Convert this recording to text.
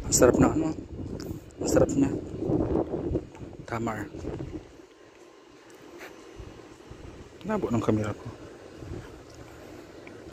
Ang sarap na ano. Ang sarap niya. Tamar. Nabo ng kamera ko.